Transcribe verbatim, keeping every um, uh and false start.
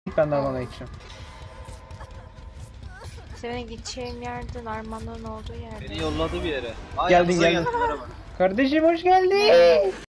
Ben de Arman'a gideceğim. Senin gideceğin yerden Arman'ın olduğu yerde. Beni yolladı bir yere. Aa, Geldin, yanınıza geldin. geldim, merhaba. Kardeşim hoş geldin.